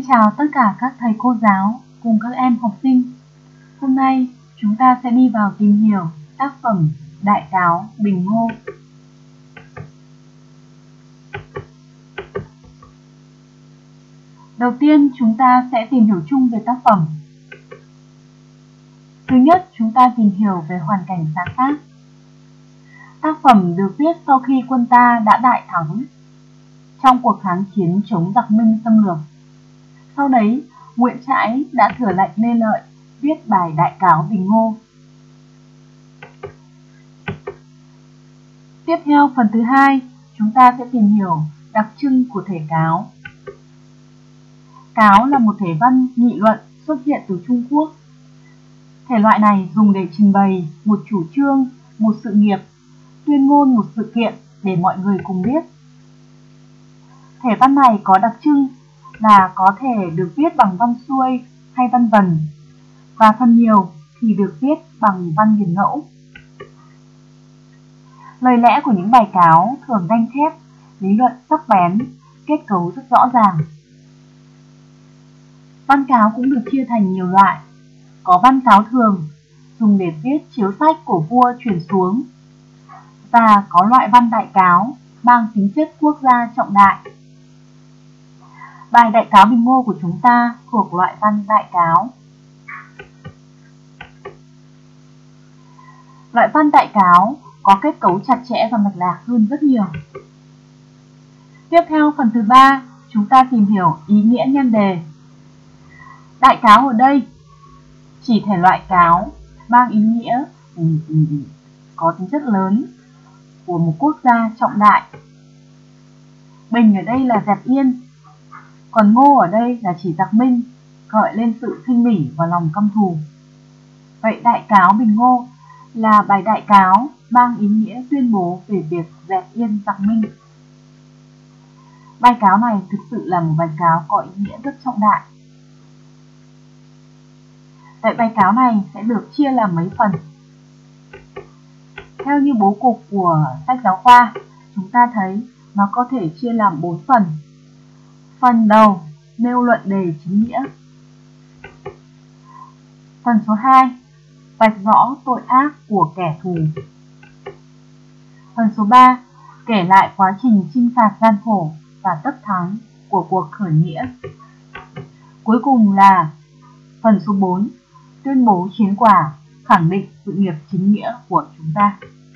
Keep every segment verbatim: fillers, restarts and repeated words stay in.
chào tất cả các thầy cô giáo cùng các em học sinh. Hôm nay chúng ta sẽ đi vào tìm hiểu tác phẩm Đại Cáo Bình Ngô. Đầu tiên chúng ta sẽ tìm hiểu chung về tác phẩm. Thứ nhất, chúng ta tìm hiểu về hoàn cảnh sáng tác. Tác phẩm được viết sau khi quân ta đã đại thắng trong cuộc kháng chiến chống giặc Minh xâm lược. Sau đấy, Nguyễn Trãi đã thừa lệnh Lê Lợi viết bài Đại Cáo Bình Ngô. Tiếp theo, phần thứ hai, chúng ta sẽ tìm hiểu đặc trưng của thể cáo. Cáo là một thể văn nghị luận xuất hiện từ Trung Quốc. Thể loại này dùng để trình bày một chủ trương, một sự nghiệp, tuyên ngôn một sự kiện để mọi người cùng biết. Thể văn này có đặc trưng là có thể được viết bằng văn xuôi hay văn vần, và phần nhiều thì được viết bằng văn viền ngẫu. Lời lẽ của những bài cáo thường đanh thép, lý luận sắc bén, kết cấu rất rõ ràng. Văn cáo cũng được chia thành nhiều loại. Có văn cáo thường, dùng để viết chiếu sách của vua truyền xuống, và có loại văn đại cáo mang tính chất quốc gia trọng đại. Bài Đại Cáo Bình Ngô của chúng ta thuộc loại văn đại cáo. Loại văn đại cáo có kết cấu chặt chẽ và mạch lạc hơn rất nhiều. Tiếp theo, phần thứ ba, chúng ta tìm hiểu ý nghĩa nhan đề. Đại cáo ở đây chỉ thể loại cáo mang ý nghĩa um, um, có tính chất lớn của một quốc gia trọng đại. Bình ở đây là dẹp yên, còn Ngô ở đây là chỉ giặc Minh, gợi lên sự khinh bỉ và lòng căm thù. Vậy Đại Cáo Bình Ngô là bài đại cáo mang ý nghĩa tuyên bố về việc dẹp yên giặc Minh. Bài cáo này thực sự là một bài cáo có ý nghĩa rất trọng đại. Vậy bài cáo này sẽ được chia làm mấy phần? Theo như bố cục của sách giáo khoa, chúng ta thấy nó có thể chia làm bốn phần. Phần đầu nêu luận đề chính nghĩa. Phần số hai vạch rõ tội ác của kẻ thù. Phần số ba kể lại quá trình chinh phạt gian khổ và tất thắng của cuộc khởi nghĩa. Cuối cùng là phần số bốn tuyên bố chiến quả, khẳng định sự nghiệp chính nghĩa của chúng ta.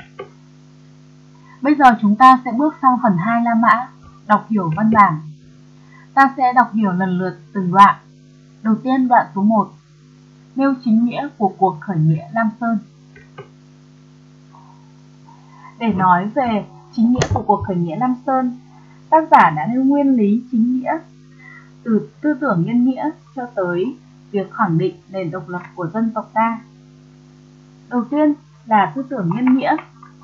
Bây giờ chúng ta sẽ bước sang phần hai La Mã, đọc hiểu văn bản. Ta sẽ đọc hiểu lần lượt từng đoạn. Đầu tiên, đoạn số một, nêu chính nghĩa của cuộc khởi nghĩa Lam Sơn. Để nói về chính nghĩa của cuộc khởi nghĩa Lam Sơn, tác giả đã nêu nguyên lý chính nghĩa, từ tư tưởng nhân nghĩa cho tới việc khẳng định nền độc lập của dân tộc ta. Đầu tiên là tư tưởng nhân nghĩa.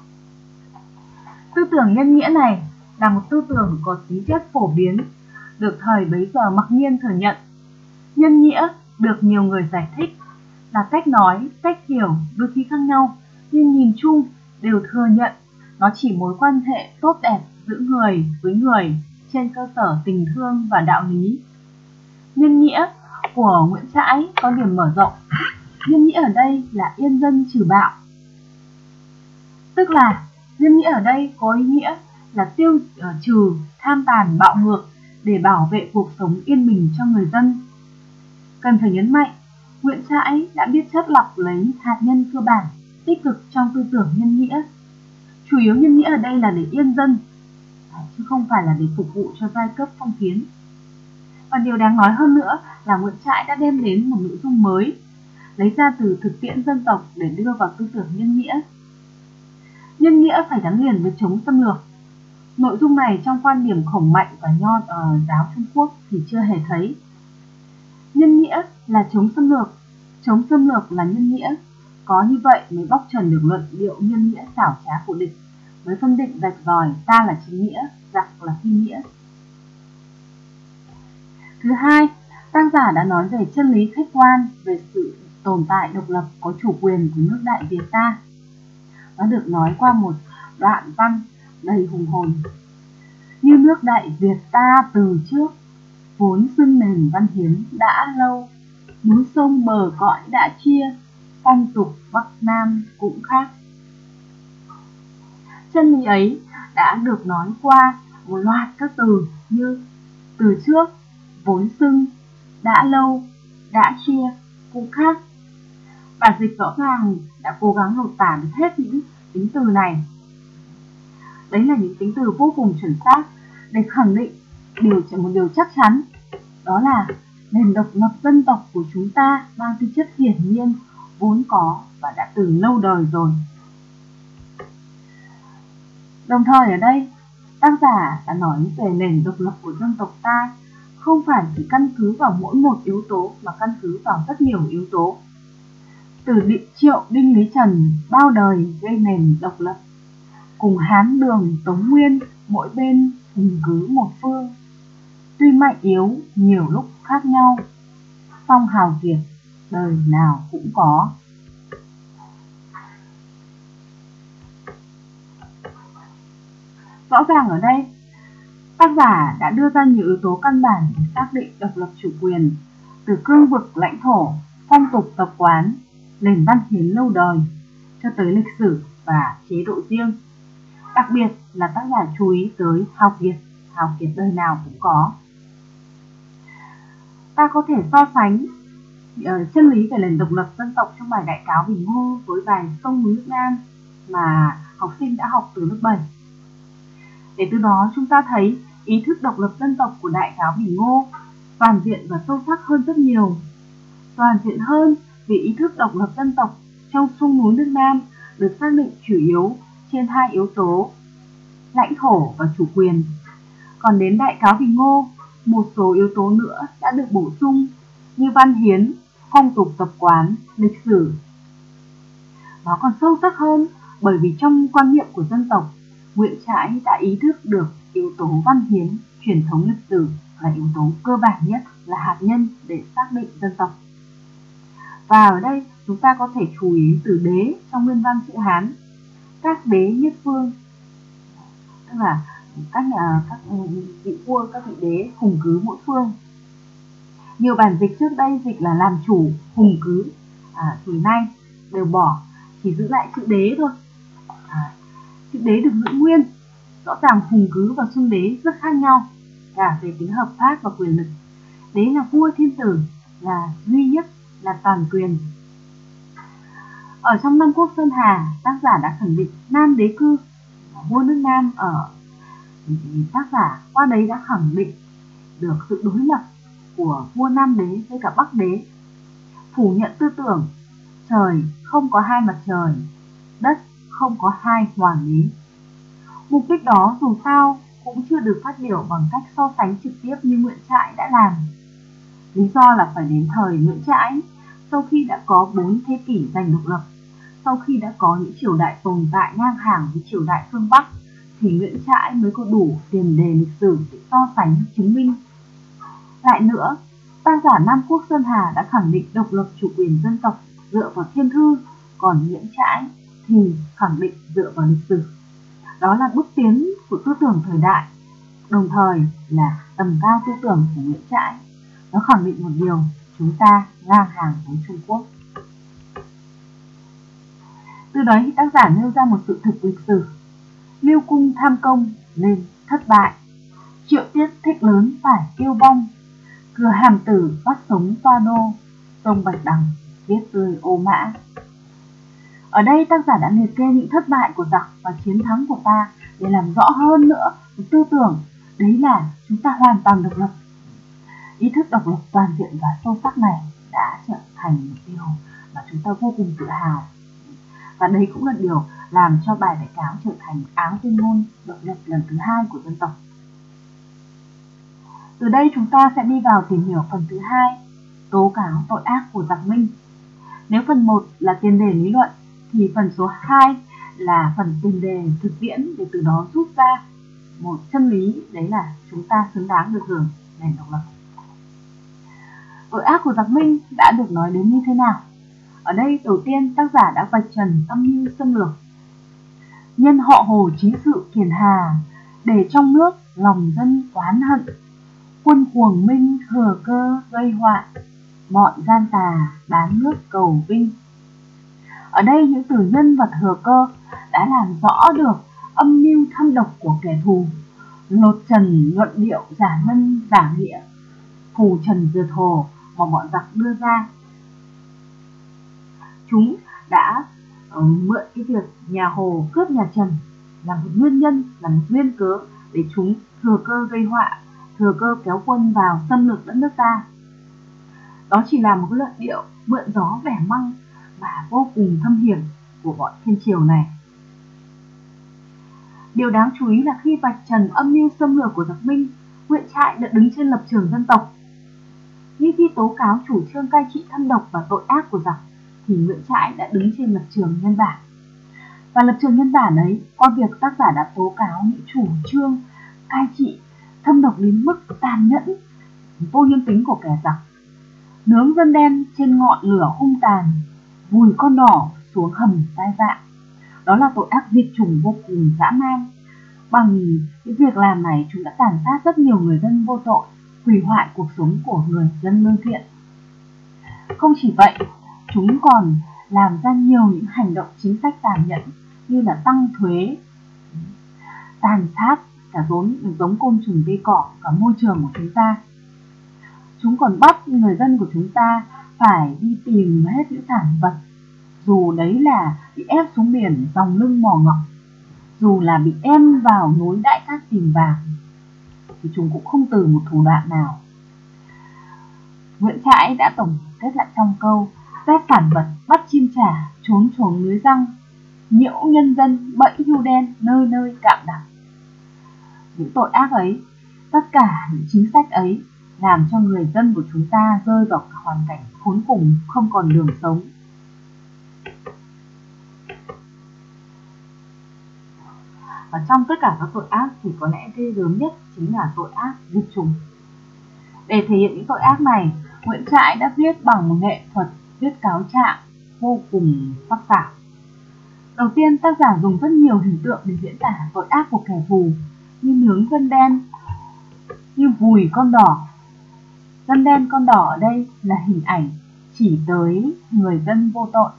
Tư tưởng nhân nghĩa này là một tư tưởng có tính chất phổ biến, được thời bấy giờ mặc nhiên thừa nhận. Nhân nghĩa được nhiều người giải thích là cách nói, cách hiểu đôi khi khác nhau, nhưng nhìn chung đều thừa nhận nó chỉ mối quan hệ tốt đẹp giữa người với người trên cơ sở tình thương và đạo lý. Nhân nghĩa của Nguyễn Trãi có điểm mở rộng. Nhân nghĩa ở đây là yên dân trừ bạo. Tức là nhân nghĩa ở đây có ý nghĩa là tiêu uh, trừ tham tàn bạo ngược để bảo vệ cuộc sống yên bình cho người dân. Cần phải nhấn mạnh, Nguyễn Trãi đã biết chất lọc lấy hạt nhân cơ bản, tích cực trong tư tưởng nhân nghĩa. Chủ yếu nhân nghĩa ở đây là để yên dân, chứ không phải là để phục vụ cho giai cấp phong kiến. Và điều đáng nói hơn nữa là Nguyễn Trãi đã đem đến một nội dung mới, lấy ra từ thực tiễn dân tộc để đưa vào tư tưởng nhân nghĩa. Nhân nghĩa phải gắn liền với chống xâm lược. Nội dung này trong quan điểm Khổng Mạnh và Nho ở giáo Trung Quốc thì chưa hề thấy. Nhân nghĩa là chống xâm lược, chống xâm lược là nhân nghĩa. Có như vậy mới bóc trần được luận điệu nhân nghĩa xảo trá của địch, mới phân định rạch ròi ta là chính nghĩa, giặc là phi nghĩa. Thứ hai, tác giả đã nói về chân lý khách quan về sự tồn tại độc lập có chủ quyền của nước Đại Việt ta. Nó được nói qua một đoạn văn đầy hùng hồn. Như nước Đại Việt ta từ trước, vốn xưng nền văn hiến đã lâu, núi sông bờ cõi đã chia, phong tục Bắc Nam cũng khác. Chân lý ấy đã được nói qua một loạt các từ như từ trước, vốn xưng, đã lâu, đã chia, cũng khác. Bản dịch rõ ràng đã cố gắng lột tả được hết những tính từ này. Đấy là những tính từ vô cùng chuẩn xác để khẳng định điều một điều chắc chắn, đó là nền độc lập dân tộc của chúng ta mang tính chất hiển nhiên, vốn có và đã từ lâu đời rồi. Đồng thời ở đây, tác giả đã nói về nền độc lập của dân tộc ta không phải chỉ căn cứ vào mỗi một yếu tố mà căn cứ vào rất nhiều yếu tố. Từ Định Triệu Đinh Lý Trần bao đời gây nền độc lập, cùng Hán Đường Tống Nguyên mỗi bên hùng cứ một phương. Tuy mạnh yếu nhiều lúc khác nhau, song hào kiệt đời nào cũng có. Rõ ràng ở đây, tác giả đã đưa ra nhiều yếu tố căn bản để xác định độc lập chủ quyền, từ cương vực lãnh thổ, phong tục tập quán, nền văn hiến lâu đời, cho tới lịch sử và chế độ riêng. Đặc biệt là tác giả chú ý tới hào kiệt, hào kiệt đời nào cũng có. Ta có thể so sánh uh, chân lý về nền độc lập dân tộc trong bài Đại Cáo Bình Ngô với bài Sông Núi nước Nam mà học sinh đã học từ lớp bảy. Để từ đó chúng ta thấy ý thức độc lập dân tộc của Đại Cáo Bình Ngô toàn diện và sâu sắc hơn rất nhiều. Toàn diện hơn vì ý thức độc lập dân tộc trong Sông Núi nước Nam được xác định chủ yếu trên hai yếu tố, lãnh thổ và chủ quyền. Còn đến Đại Cáo Bình Ngô, một số yếu tố nữa đã được bổ sung như văn hiến, phong tục tập quán, lịch sử. Nó còn sâu sắc hơn bởi vì trong quan niệm của dân tộc, Nguyễn Trãi đã ý thức được yếu tố văn hiến, truyền thống lịch sử là yếu tố cơ bản nhất, là hạt nhân để xác định dân tộc. Và ở đây chúng ta có thể chú ý từ đế trong nguyên văn chữ Hán, các đế nhất phương, tức là các nhà các vị vua, các vị đế hùng cứ mỗi phương. Nhiều bản dịch trước đây dịch là làm chủ, hùng cứ, à, thì nay đều bỏ, chỉ giữ lại chữ đế thôi. À, chữ đế được giữ nguyên. Rõ ràng hùng cứ và xưng đế rất khác nhau cả về tính hợp pháp và quyền lực. Đế là vua thiên tử, là duy nhất, là toàn quyền. Ở trong Nam Quốc Sơn Hà, tác giả đã khẳng định Nam đế cư, vua nước Nam ở. Tác giả qua đấy đã khẳng định được sự đối lập của vua Nam đế với cả Bắc đế, phủ nhận tư tưởng trời không có hai mặt trời, đất không có hai hoàng đế. Mục đích đó dù sao cũng chưa được phát biểu bằng cách so sánh trực tiếp như Nguyễn Trãi đã làm. Lý do là phải đến thời Nguyễn Trãi, sau khi đã có bốn thế kỷ giành độc lập, sau khi đã có những triều đại tồn tại ngang hàng với triều đại phương Bắc, thì Nguyễn Trãi mới có đủ tiền đề lịch sử để so sánh chứng minh. Lại nữa, tác giả Nam Quốc Sơn Hà đã khẳng định độc lập chủ quyền dân tộc dựa vào thiên thư, còn Nguyễn Trãi thì khẳng định dựa vào lịch sử. Đó là bước tiến của tư tưởng thời đại, đồng thời là tầm cao tư tưởng của Nguyễn Trãi. Nó khẳng định một điều, chúng ta ngang hàng với Trung Quốc. Từ đấy thì tác giả nêu ra một sự thực lịch sử. Lưu Cung tham công nên thất bại, Triệu Tiết thích lớn phải tiêu vong, Cửa Hàm Tử bắt sống toa đô, sông Bạch Đằng giết tươi ô mã. Ở đây tác giả đã liệt kê những thất bại của giặc và chiến thắng của ta để làm rõ hơn nữa tư tưởng, đấy là chúng ta hoàn toàn độc lập. Ý thức độc lập toàn diện và sâu sắc này đã trở thành một điều mà chúng ta vô cùng tự hào. Và đấy cũng là điều làm cho bài Đại Cáo trở thành áng tuyên ngôn độc lập lần thứ hai của dân tộc. Từ đây chúng ta sẽ đi vào tìm hiểu phần thứ hai, tố cáo tội ác của giặc Minh. Nếu phần một là tiền đề lý luận, thì phần số hai là phần tiền đề thực tiễn để từ đó rút ra một chân lý, đấy là chúng ta xứng đáng được hưởng nền độc lập. Tội ác của giặc Minh đã được nói đến như thế nào? Ở đây đầu tiên tác giả đã vạch trần âm mưu xâm lược. Nhân họ Hồ chí sự kiền hà, để trong nước lòng dân oán hận, Quân cuồng minh thừa cơ gây họa, bọn gian tà bán nước cầu vinh. Ở đây những từ nhân và thừa cơ đã làm rõ được âm mưu thâm độc của kẻ thù, lột trần luận điệu giả nhân giả nghĩa, phù trần dược hồ mà bọn giặc đưa ra. Chúng đã uh, mượn cái việc nhà Hồ cướp nhà Trần là một nguyên nhân, là một duyên cớ để chúng thừa cơ gây họa, thừa cơ kéo quân vào xâm lược đất nước ta. Đó chỉ là một cái luận điệu mượn gió vẻ măng và vô cùng thâm hiểm của bọn thiên triều này. Điều đáng chú ý là khi vạch trần âm mưu xâm lược của giặc Minh, Nguyễn Trãi đã đứng trên lập trường dân tộc. Như khi tố cáo chủ trương cai trị thâm độc và tội ác của giặc, thì Nguyễn Trãi đã đứng trên lập trường nhân bản. Và lập trường nhân bản ấy, qua việc tác giả đã tố cáo những chủ trương cai trị thâm độc đến mức tàn nhẫn, vô nhân tính của kẻ giặc, nướng dân đen trên ngọn lửa hung tàn, vùi con đỏ xuống hầm tai vạ. Đó là tội ác diệt chủng vô cùng dã man. Bằng những việc làm này, chúng đã tàn sát rất nhiều người dân vô tội, hủy hoại cuộc sống của người dân lương thiện. Không chỉ vậy, chúng còn làm ra nhiều những hành động chính sách tàn nhẫn như là tăng thuế, tàn sát cả giống, giống côn trùng cây cỏ, cả môi trường của chúng ta. Chúng còn bắt người dân của chúng ta phải đi tìm hết những sản vật, dù đấy là bị ép xuống biển dòng lưng mò ngọc, dù là bị ém vào núi Đại Cát tìm vàng, thì chúng cũng không từ một thủ đoạn nào. Nguyễn Trãi đã tổng kết lại trong câu: quét sản vật, bắt chim trả, trốn trốn lưới răng, nhiễu nhân dân, bẫy hưu đen, nơi nơi cạm đặt. Những tội ác ấy, tất cả những chính sách ấy làm cho người dân của chúng ta rơi vào hoàn cảnh khốn cùng, không còn đường sống. Và trong tất cả các tội ác thì có lẽ ghê gớm nhất chính là tội ác diệt chủng. Để thể hiện những tội ác này, Nguyễn Trãi đã viết bằng một nghệ thuật viết cáo trạng vô cùng sắc sảo. Đầu tiên, tác giả dùng rất nhiều hình tượng để diễn tả tội ác của kẻ thù, như nướng dân đen, như vùi con đỏ. Dân đen con đỏ ở đây là hình ảnh chỉ tới người dân vô tội.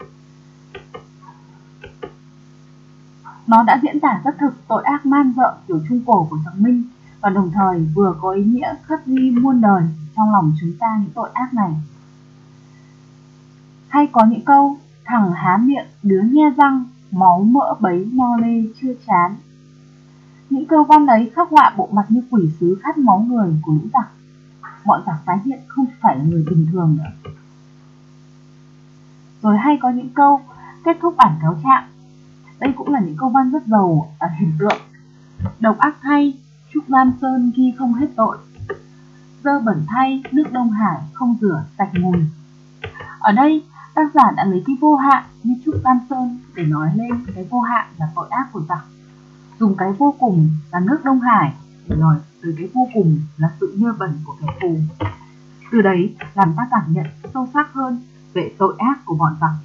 Nó đã diễn tả rất thực tội ác man rợ kiểu Trung Cổ của giặc Minh, và đồng thời vừa có ý nghĩa khắc ghi muôn đời trong lòng chúng ta những tội ác này. Hay có những câu: thằng há miệng đứa nhe răng, máu mỡ bấy no lê chưa chán. Những câu văn ấy khắc họa bộ mặt như quỷ sứ khát máu người của những giặc. Bọn giặc tái hiện không phải là người bình thường nữa. Rồi hay có những câu kết thúc bản cáo trạng. Đây cũng là những câu văn rất giàu ở hình tượng. Độc ác thay, Trúc Lam Sơn ghi không hết tội. Dơ bẩn thay, nước Đông Hải không rửa sạch mùi. Ở đây, tác giả đã lấy cái vô hạn như Trúc Lam Sơn để nói lên cái vô hạn là tội ác của giặc, dùng cái vô cùng là nước Đông Hải để nói từ cái vô cùng là sự nhơ bẩn của kẻ thù. Từ đấy làm ta cảm nhận sâu sắc hơn về tội ác của bọn giặc.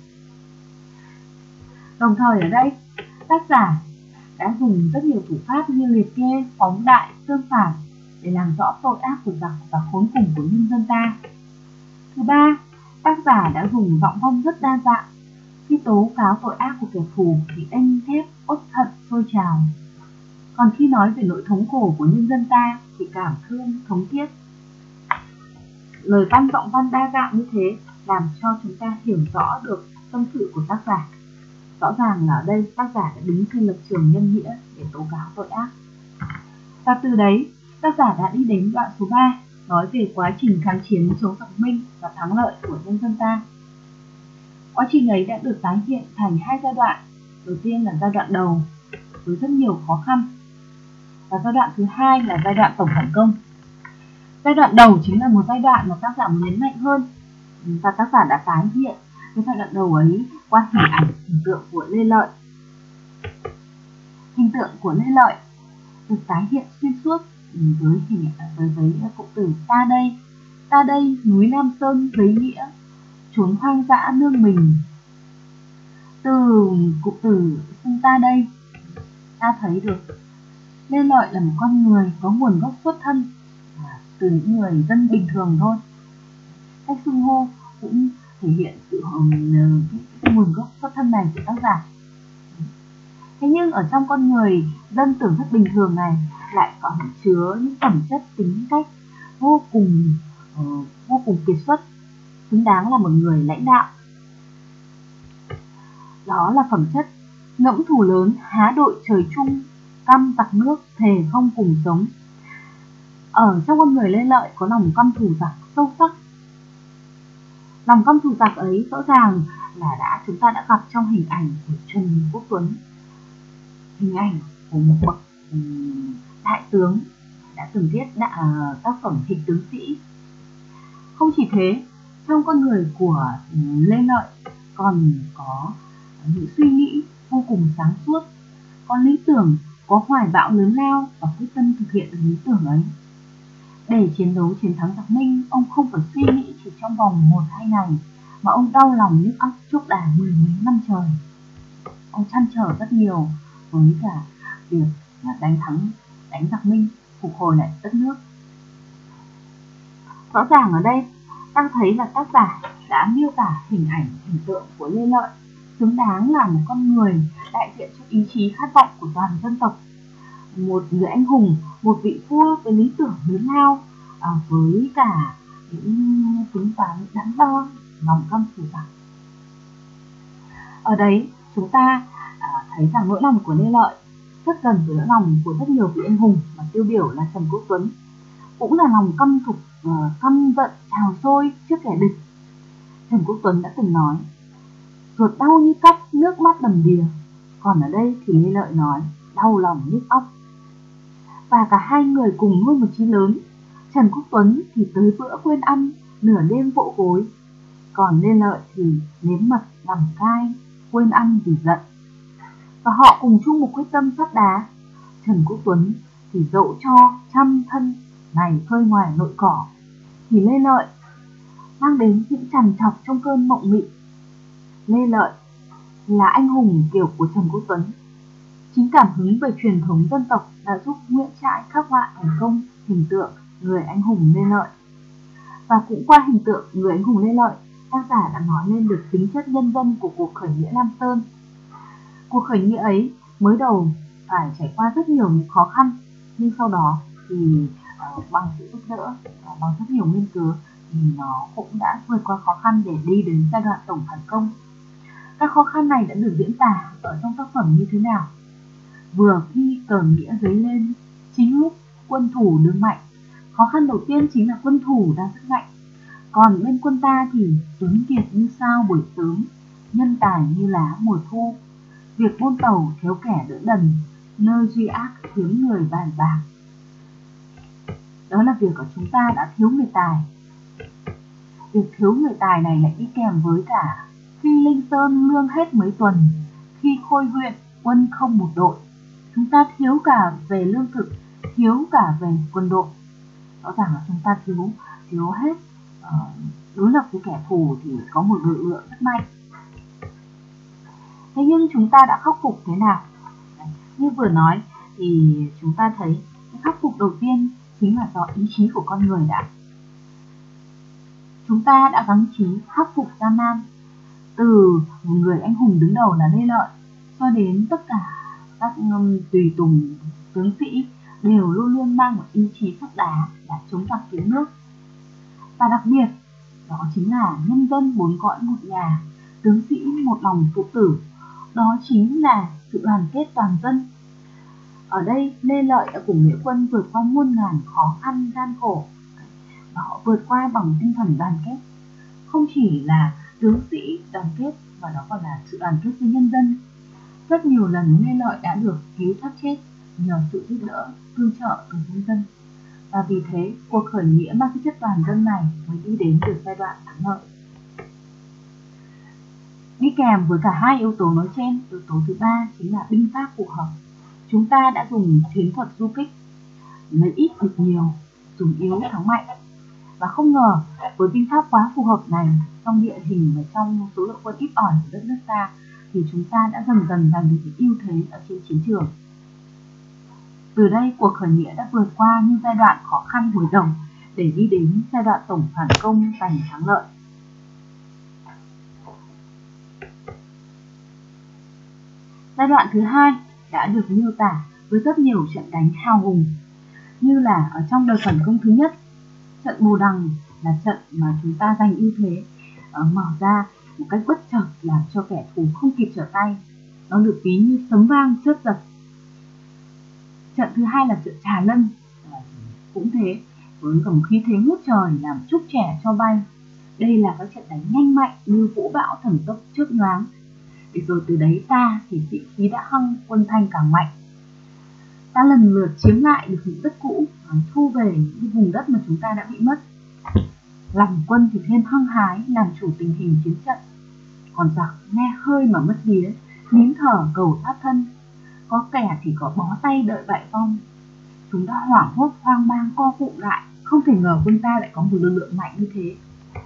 Đồng thời ở đây, tác giả đã dùng rất nhiều thủ pháp như liệt kê, phóng đại, tương phản để làm rõ tội ác của giặc và khốn cùng của nhân dân ta. Thứ ba, tác giả đã dùng giọng văn rất đa dạng. Khi tố cáo tội ác của kẻ thù thì đanh thép, uất hận, sôi trào. Còn khi nói về nỗi thống khổ của nhân dân ta thì cảm thương, thống thiết. Lời văn giọng văn đa dạng như thế làm cho chúng ta hiểu rõ được tâm sự của tác giả. Rõ ràng là ở đây tác giả đã đứng trên lập trường nhân nghĩa để tố cáo tội ác. Và từ đấy, tác giả đã đi đến đoạn số ba, nói về quá trình kháng chiến chống giặc Minh và thắng lợi của nhân dân ta. Quá trình ấy đã được tái hiện thành hai giai đoạn. Đầu tiên là giai đoạn đầu với rất nhiều khó khăn, và giai đoạn thứ hai là giai đoạn tổng phản công. Giai đoạn đầu chính là một giai đoạn mà tác giả muốn nhấn mạnh hơn, và tác giả đã tái hiện cái giai đoạn đầu ấy qua hình ảnh, hình tượng của Lê Lợi. Hình tượng của Lê Lợi được tái hiện xuyên suốt với hình với với cụm từ ta đây, ta đây núi Nam Sơn giấy nghĩa, chốn hoang dã nương mình. Từ cụm từ xưng ta đây, ta thấy được Lê Lợi là một con người có nguồn gốc xuất thân từ những người dân bình thường thôi. Cách xưng hô cũng thể hiện sự cái, cái nguồn gốc xuất thân này của tác giả. Thế nhưng ở trong con người dân tưởng rất bình thường này lại có chứa những phẩm chất tính cách vô cùng uh, vô cùng kiệt xuất, xứng đáng là một người lãnh đạo. Đó là phẩm chất ngẫm thù lớn, há đội trời chung, căm giặc nước, thề không cùng sống. Ở trong con người Lê Lợi có lòng căm thù giặc sâu sắc. Lòng căm thù giặc ấy rõ ràng là đã chúng ta đã gặp trong hình ảnh của Trần Quốc Tuấn, hình ảnh của một bậc đại tướng đã từng viết đã, tác phẩm Hình tướng sĩ. Không chỉ thế, trong con người của Lê Lợi còn có những suy nghĩ vô cùng sáng suốt, có lý tưởng, có hoài bão lớn lao và quyết tâm thực hiện được lý tưởng ấy. Để chiến đấu chiến thắng giặc Minh, ông không phải suy nghĩ chỉ trong vòng một hai ngày, mà ông đau lòng nhức óc chốc đà mười mấy năm trời. Ông trăn trở rất nhiều với cả việc đánh thắng, đánh giặc Minh, phục hồi lại đất nước. Rõ ràng ở đây ta thấy là tác giả đã miêu tả hình ảnh, hình tượng của Lê Lợi xứng đáng là một con người đại diện cho ý chí khát vọng của toàn dân tộc, một người anh hùng, một vị vua với lý tưởng lớn lao, à, với cả những tính toán đắn đo, lòng căm thù giặc. Ở đấy chúng ta à, thấy rằng nỗi lòng của Lê Lợi rất gần với nỗi lòng của rất nhiều vị anh hùng mà tiêu biểu là Trần Quốc Tuấn, cũng là lòng căm thù, uh, căm giận trào sôi trước kẻ địch. Trần Quốc Tuấn đã từng nói: ruột đau như cắt, nước mắt đầm đìa. Còn ở đây thì Lê Lợi nói đau lòng nhức óc. Và cả hai người cùng nuôi một chí lớn. Trần Quốc Tuấn thì tới bữa quên ăn, nửa đêm vỗ gối. Còn Lê Lợi thì nếm mật làm cay, quên ăn vì giận. Và họ cùng chung một quyết tâm sắt đá. Trần Quốc Tuấn thì dẫu cho trăm thân này phơi ngoài nội cỏ, thì Lê Lợi mang đến những trằn trọc trong cơn mộng mị. Lê Lợi là anh hùng kiểu của Trần Quốc Tuấn. Chính cảm hứng về truyền thống dân tộc đã giúp Nguyễn Trãi khắc họa thành công hình tượng người anh hùng Lê Lợi. Và cũng qua hình tượng người anh hùng Lê Lợi, tác giả đã nói lên được tính chất nhân dân của cuộc khởi nghĩa Lam Sơn. Cuộc khởi nghĩa ấy mới đầu phải trải qua rất nhiều những khó khăn, nhưng sau đó thì uh, bằng sự giúp đỡ, uh, bằng rất nhiều nghiên cứu thì nó cũng đã vượt qua khó khăn để đi đến giai đoạn tổng thành công. Các khó khăn này đã được diễn tả ở trong tác phẩm như thế nào? Vừa khi cờ nghĩa dấy lên, chính lúc quân thủ đứng mạnh. Khó khăn đầu tiên chính là quân thủ đang rất mạnh. Còn bên quân ta thì tuấn kiệt như sao buổi sớm, nhân tài như lá mùa thu. Việc buôn tàu thiếu kẻ đỡ đần, nơi duy ác thiếu người bàn bạc. Đó là việc của chúng ta đã thiếu người tài. Việc thiếu người tài này lại đi kèm với cả khi Linh Sơn lương hết mấy tuần, khi Khôi huyện quân không một đội. Chúng ta thiếu cả về lương thực, thiếu cả về quân đội. Rõ ràng là chúng ta thiếu thiếu hết. uh, Đối lập với kẻ thù thì có một lực lượng rất mạnh. Thế nhưng chúng ta đã khắc phục thế nào? Như vừa nói thì chúng ta thấy cái khắc phục đầu tiên chính là do ý chí của con người đã. Chúng ta đã gắng chí khắc phục gian nan, từ một người anh hùng đứng đầu là Lê Lợi cho đến tất cả các um, tùy tùng tướng sĩ đều luôn luôn mang một ý chí sắt đá là chống giặc cứu nước. Và đặc biệt đó chính là nhân dân bốn cõi một nhà, tướng sĩ một lòng phụ tử. Đó chính là sự đoàn kết toàn dân. Ở đây Lê Lợi đã cùng nghĩa quân vượt qua muôn ngàn khó khăn gian khổ, và họ vượt qua bằng tinh thần đoàn kết. Không chỉ là tướng sĩ đoàn kết mà đó còn là sự đoàn kết với nhân dân. Rất nhiều lần Lê Lợi đã được cứu thoát chết nhờ sự giúp đỡ, tương trợ từ nhân dân. Và vì thế cuộc khởi nghĩa mang tính chất toàn dân này mới đi đến được giai đoạn thắng lợi. Đi kèm với cả hai yếu tố nói trên, yếu tố thứ ba chính là binh pháp phù hợp. Chúng ta đã dùng chiến thuật du kích, lấy ít địch nhiều, dùng yếu thắng mạnh. Và không ngờ với binh pháp quá phù hợp này, trong địa hình và trong số lượng quân ít ỏi của đất nước ta, thì chúng ta đã dần dần giành được ưu thế ở trên chiến trường. Từ đây cuộc khởi nghĩa đã vượt qua những giai đoạn khó khăn hồi đầu để đi đến giai đoạn tổng phản công giành thắng lợi. Giai đoạn thứ hai đã được miêu tả với rất nhiều trận đánh hào hùng, như là ở trong đợt phản công thứ nhất, trận Bồ Đằng là trận mà chúng ta giành ưu thế, uh, mở ra một cách bất chợt làm cho kẻ thù không kịp trở tay. Nó được ví như sấm vang chớp giật. Trận thứ hai là trận Trà Lân, uh, cũng thế, với cả một khí thế ngút trời làm trúc trẻ cho bay. Đây là các trận đánh nhanh mạnh như vũ bão thần tốc chớp nhoáng. Để rồi từ đấy ta thì sĩ khí đã hăng, quân thanh càng mạnh. Ta lần lượt chiếm lại được những đất cũ, thu về những vùng đất mà chúng ta đã bị mất. Lòng quân thì thêm hăng hái làm chủ tình hình chiến trận. Còn giặc nghe hơi mà mất vía, nín thở cầu thoát thân. Có kẻ thì có bó tay đợi bại vong. Chúng đã hoảng hốt hoang mang co cụm lại, không thể ngờ quân ta lại có một lực lượng mạnh như thế.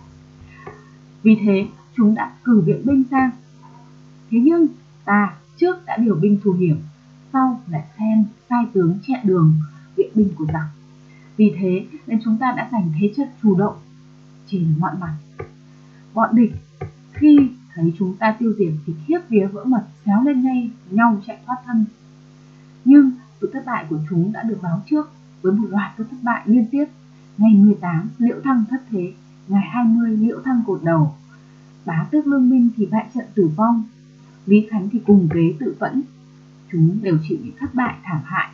Vì thế chúng đã cử viện binh sang. Thế nhưng ta trước đã điều binh thù hiểm, sau lại xem sai tướng chẹn đường viện binh của giặc. Vì thế nên chúng ta đã giành thế trận chủ động trên mọi mặt. Bọn địch khi thấy chúng ta tiêu diệt thì khiếp vía vỡ mật, xéo lên ngay nhau chạy thoát thân. Nhưng sự thất bại của chúng đã được báo trước với một loạt các thất bại liên tiếp. Ngày mười tám Liễu Thăng thất thế, ngày hai mươi Liễu Thăng cột đầu, Bá Tước Lương Minh thì bại trận tử vong, Lý Khánh thì cùng kế tự vẫn. Chúng đều chịu những thất bại thảm hại.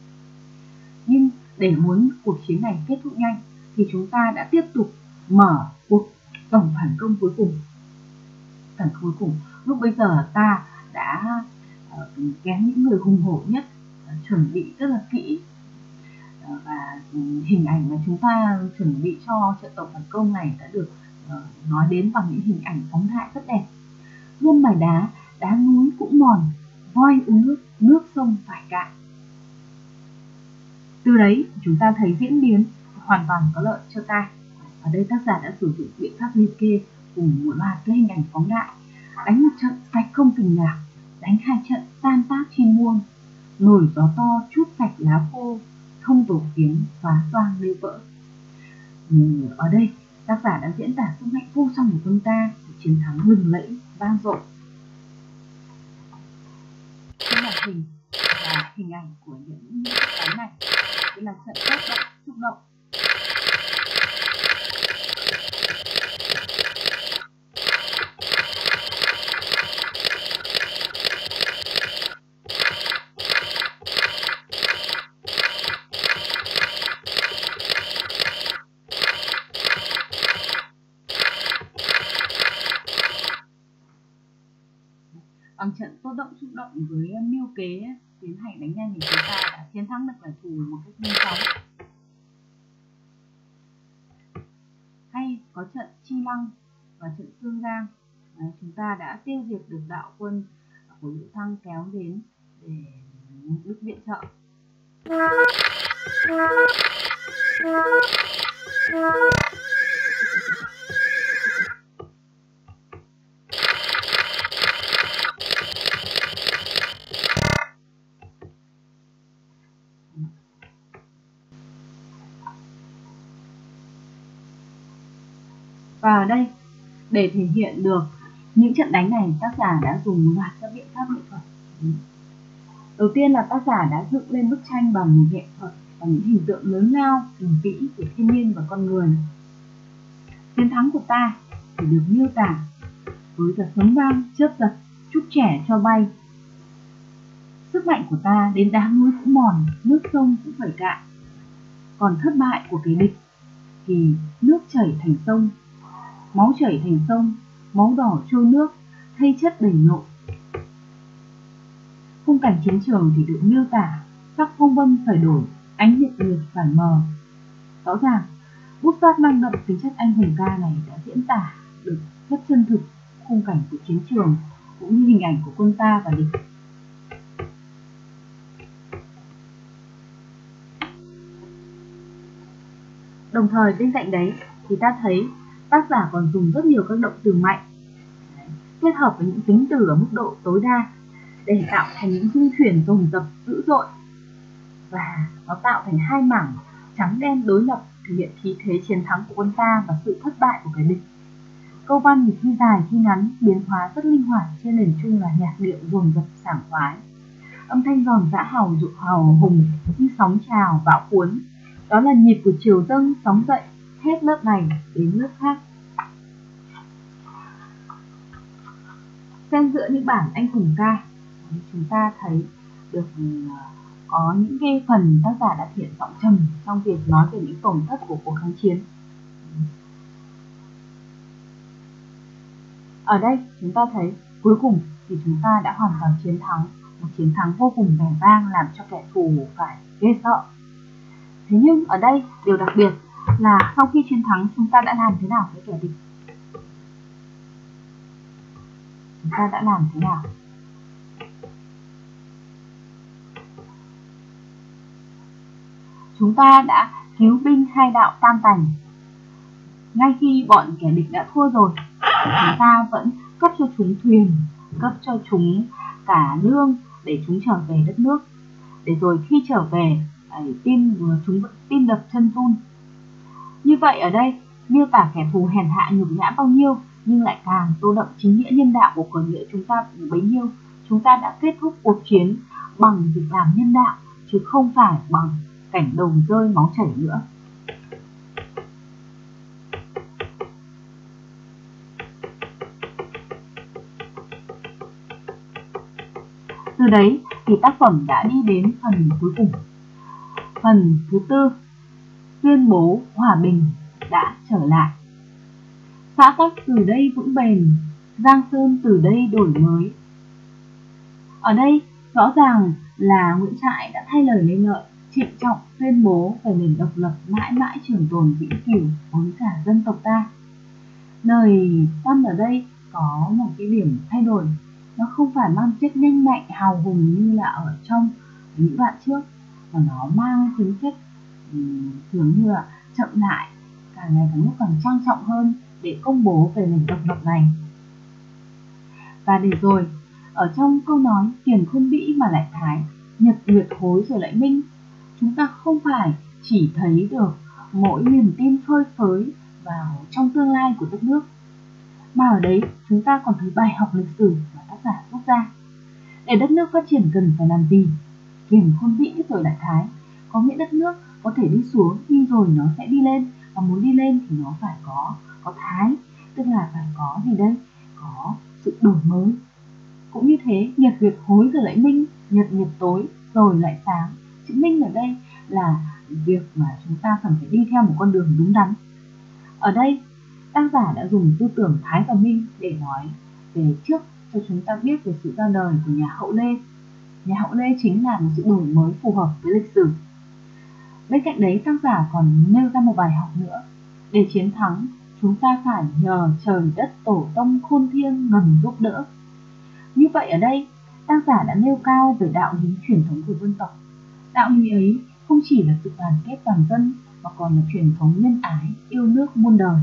Nhưng để muốn cuộc chiến này kết thúc nhanh thì chúng ta đã tiếp tục mở cuộc tổng phản công cuối cùng. Phản công cuối cùng, lúc bây giờ ta đã uh, kén những người hùng hổ nhất, uh, chuẩn bị rất là kỹ, uh, và hình ảnh mà chúng ta chuẩn bị cho trận tổng phản công này đã được uh, nói đến bằng những hình ảnh phóng đại rất đẹp. Gươm mài đá, đá núi cũng mòn, voi uống nước, nước sông phải cạn. Từ đấy chúng ta thấy diễn biến hoàn toàn có lợi cho ta. Ở đây tác giả đã sử dụng biện pháp liệt kê cùng một loạt các hình ảnh phóng đại. Đánh một trận sạch không tình lạc, đánh hai trận tan tác chim muông, nổi gió to chút sạch lá khô, thông tổ kiến phá toang lê vỡ. Ừ, ở đây tác giả đã diễn tả sức mạnh vô song của quân ta, chiến thắng lừng lẫy vang dội. Trên màn hình là hình ảnh của những cái này, đây là trận tác động xúc động. Bằng trận tốt động xúc động với mưu kế tiến hành đánh nhanh thì chúng ta đã chiến thắng được kẻ thù một cách nhanh chóng. Hay có trận Chi Lăng và trận Sương Giang, à, chúng ta đã tiêu diệt được đạo quân của Liễu Thăng kéo đến để Đức viện trợ. Và ở đây, để thể hiện được những trận đánh này, tác giả đã dùng một loạt các biện pháp nghệ thuật. Đầu tiên là tác giả đã dựng lên bức tranh bằng nghệ thuật và những hình tượng lớn lao, hùng vĩ của thiên nhiên và con người. Chiến thắng của ta thì được miêu tả với cả sấm vang, chớp giật, trúc trẻ cho bay. Sức mạnh của ta đến đá núi cũng mòn, nước sông cũng phải cạn. Còn thất bại của kẻ địch thì nước chảy thành sông, máu chảy thành sông, máu đỏ trôi nước, thây chất đầy nội. Khung cảnh chiến trường thì được miêu tả, sắc phong vân phải đổi, ánh nhiệt liệt phải mờ. Rõ ràng, bút pháp mang đậm tính chất anh hùng ca này đã diễn tả được rất chân thực khung cảnh của chiến trường cũng như hình ảnh của quân ta và địch. Đồng thời bên cạnh đấy thì ta thấy tác giả còn dùng rất nhiều các động từ mạnh kết hợp với những tính từ ở mức độ tối đa để tạo thành những dung chuyển dồn dập dữ dội, và nó tạo thành hai mảng trắng đen đối lập thể hiện khí thế chiến thắng của quân ta và sự thất bại của kẻ địch. Câu văn thì khi dài khi ngắn, biến hóa rất linh hoạt, trên nền chung là nhạc điệu dồn dập sảng khoái. Âm thanh giòn giã hào dụ hào hùng như sóng trào bão cuốn. Đó là nhịp của triều dâng sóng dậy hết lớp này đến lớp khác. Xen giữa những bản anh hùng ca, chúng ta thấy được có những cái phần tác giả đã thể hiện giọng trầm trong việc nói về những tổn thất của cuộc kháng chiến. Ở đây chúng ta thấy cuối cùng thì chúng ta đã hoàn toàn chiến thắng, một chiến thắng vô cùng vẻ vang làm cho kẻ thù phải ghê sợ. Thế nhưng ở đây điều đặc biệt là sau khi chiến thắng chúng ta đã làm thế nào với kẻ địch? Chúng ta đã làm thế nào? Chúng ta đã cứu binh hai đạo tan tành. Ngay khi bọn kẻ địch đã thua rồi, chúng ta vẫn cấp cho chúng thuyền, cấp cho chúng cả lương để chúng trở về đất nước. Để rồi khi trở về, tim chúng vẫn tim đập chân run. Như vậy ở đây miêu tả kẻ thù hèn hạ nhục nhã bao nhiêu, nhưng lại càng tô đậm chính nghĩa nhân đạo của cờ nghĩa chúng ta bấy nhiêu. Chúng ta đã kết thúc cuộc chiến bằng việc làm nhân đạo, chứ không phải bằng cảnh đầu rơi máu chảy nữa. Từ đấy thì tác phẩm đã đi đến phần cuối cùng. Phần thứ tư, tuyên bố hòa bình đã trở lại. Xã tắc từ đây vững bền, Giang Sơn từ đây đổi mới. Ở đây rõ ràng là Nguyễn Trãi đã thay lời Lê Lợi trịnh trọng tuyên bố về nền độc lập mãi mãi trường tồn vĩnh cửu với cả dân tộc ta. Lời văn ở đây có một cái điểm thay đổi, nó không phải mang chất nhanh mạnh hào hùng như là ở trong những đoạn trước, mà nó mang tính chất um, dường như là chậm lại, càng ngày càng lúc càng trang trọng hơn để công bố về nền độc lập này. Và để rồi ở trong câu nói tiền khôn bĩ mà lại thái, nhật nguyệt hối rồi lại minh, chúng ta không phải chỉ thấy được mỗi niềm tin phơi phới vào trong tương lai của đất nước, mà ở đấy chúng ta còn thấy bài học lịch sử mà tác giả rút ra. Để đất nước phát triển cần phải làm gì? Tiền khôn bĩ rồi lại thái có nghĩa đất nước có thể đi xuống nhưng rồi nó sẽ đi lên, và muốn đi lên thì nó phải có có thái, tức là phải có gì đây? Có sự đổi mới. Cũng như thế, nhật nguyệt hối rồi lại minh, nhật nhật tối rồi lại sáng. Chữ minh ở đây là việc mà chúng ta cần phải đi theo một con đường đúng đắn. Ở đây tác giả đã dùng tư tưởng thái và minh để nói về trước cho chúng ta biết về sự ra đời của nhà Hậu Lê. Nhà Hậu Lê chính là một sự đổi mới phù hợp với lịch sử. Bên cạnh đấy tác giả còn nêu ra một bài học nữa. Để chiến thắng, chúng ta phải nhờ trời đất tổ tông khôn thiêng ngầm giúp đỡ. Như vậy ở đây tác giả đã nêu cao về đạo lý truyền thống của dân tộc. Đạo lý ấy không chỉ là sự đoàn kết toàn dân, mà còn là truyền thống nhân ái, yêu nước muôn đời.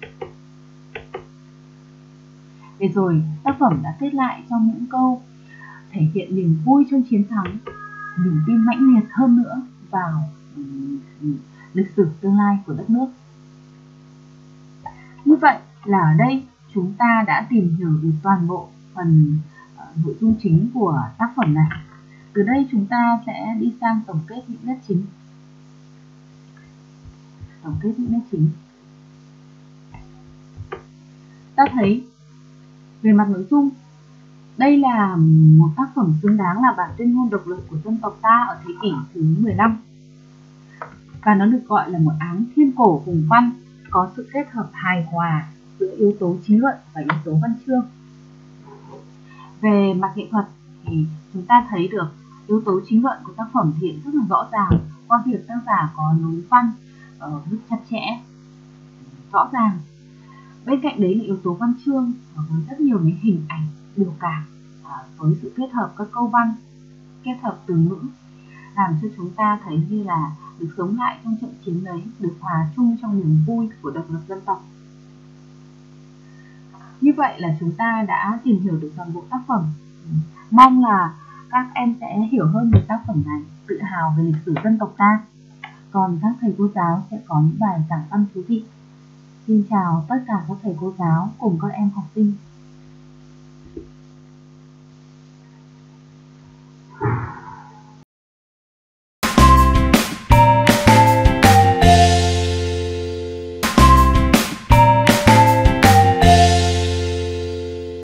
Để rồi tác phẩm đã kết lại trong những câu thể hiện niềm vui trong chiến thắng, niềm tin mãnh liệt hơn nữa vào um, lịch sử tương lai của đất nước. Như vậy là ở đây chúng ta đã tìm hiểu được toàn bộ phần uh, nội dung chính của tác phẩm này. Từ đây chúng ta sẽ đi sang tổng kết những nét chính. Tổng kết những nét chính. Ta thấy về mặt nội dung, đây là một tác phẩm xứng đáng là bản tuyên ngôn độc lập của dân tộc ta ở thế kỷ thứ mười lăm. Và nó được gọi là một áng thiên cổ hùng văn, có sự kết hợp hài hòa giữa yếu tố trí luận và yếu tố văn chương. Về mặt nghệ thuật thì chúng ta thấy được yếu tố chính luận của tác phẩm thể hiện rất là rõ ràng qua việc tác giả có nối văn ở rất chặt chẽ, rõ ràng. Bên cạnh đấy là yếu tố văn chương với rất nhiều những hình ảnh biểu cảm với sự kết hợp các câu văn, kết hợp từ ngữ, làm cho chúng ta thấy như là được sống lại trong trận chiến đấy, được hòa chung trong niềm vui của độc lập dân tộc. Như vậy là chúng ta đã tìm hiểu được toàn bộ tác phẩm. Mong là các em sẽ hiểu hơn về tác phẩm này, tự hào về lịch sử dân tộc ta. còn các thầy cô giáo sẽ có những bài giảng văn thú vị. Xin chào tất cả các thầy cô giáo cùng các em học sinh.